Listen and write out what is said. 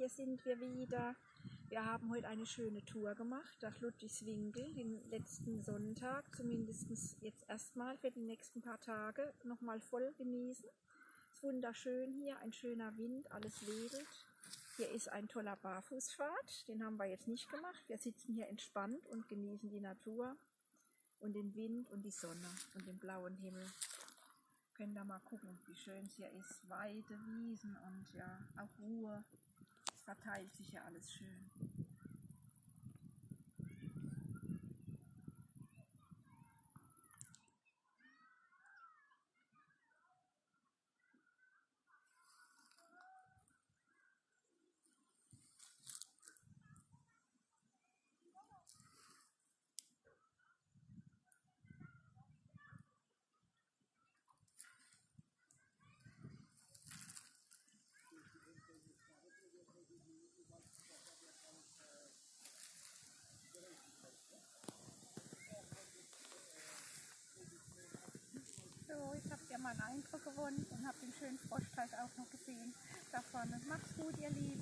hier sind wir wieder. Wir haben heute eine schöne Tour gemacht nach Ludwigswinkel, den letzten Sonntag, zumindest jetzt erstmal für die nächsten paar Tage nochmal voll genießen. Es ist wunderschön hier, ein schöner Wind, alles wedelt. Hier ist ein toller Barfußpfad, den haben wir jetzt nicht gemacht. Wir sitzen hier entspannt und genießen die Natur und den Wind und die Sonne und den blauen Himmel. Können da mal gucken, wie schön es hier ist. Weite Wiesen und ja, auch Ruhe. Es verteilt sich ja alles schön. So, ich habe ja mal einen Eindruck gewonnen und habe den schönen Froschteich auch noch gesehen da vorne. Macht's gut, ihr Lieben.